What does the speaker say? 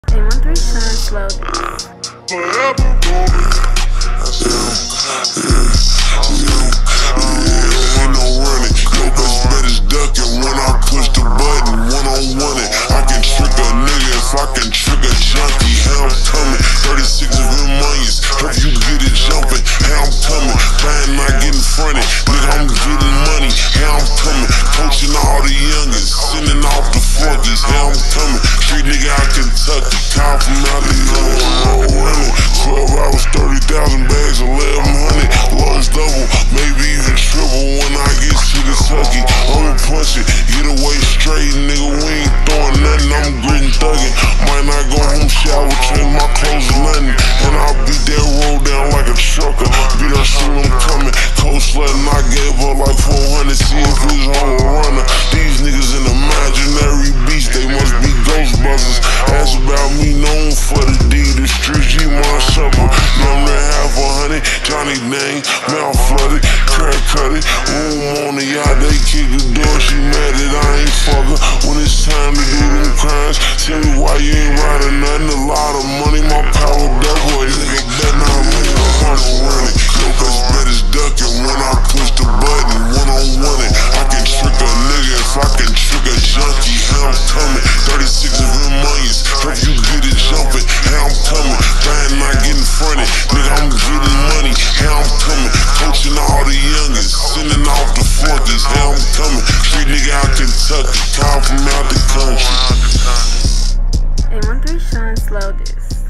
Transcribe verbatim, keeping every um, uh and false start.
They want three shine slow this. Forever moving. Ain't no running. No best bet is ducking when I push the button. One on one it. I can trick a nigga if I can trick a junkie. How I'm coming. thirty-six of them onions. Hope you get it jumping. How I'm coming. Trying not getting fronted. Nigga, I'm getting money. How I'm coming. Coaching all the youngins. Sending off the flunkies. How I'm coming. Street nigga out Kentucky. Call from out the road running. twelve hours, thirty thousand bags, eleven hundred. Lost double, maybe even triple when I get to Kentucky. I'ma punch it, get away straight, nigga. We ain't throwing nothing, I'm gritting thugging. Might not go home, shower, change my clothes or nothing. And I'll beat that road down like a trucker. Beat her soon, I'm coming. Cold sledding, I gave her like four hundred. See if it's on a runner. These niggas an imaginary beast, they must be Ghostbusters. Ask about me, known for the D, the streets, G my supper. Numb to half a hundred, Johnny Dang, mouth flooded, crack cut it. Room on the yacht, they kick the door, she mad that I ain't fuck her. When it's time to do them crimes, tell me why you ain't riding nothing. A lot of money, my power double. Nigga better not move, I'm running. No best bet is ducking when I push the button. One on one it, I can trick a nigga if I can trick a junkie. How I'm coming, thirty-six of them onions. Hope you get it jumping. How I'm coming, trying not getting fronted. Nigga, I'm getting money. How I'm coming, coaching all the youngins. Sending off the flunkies. How I'm coming, street nigga out Kentucky. Call from out the country. They want three shine slow this.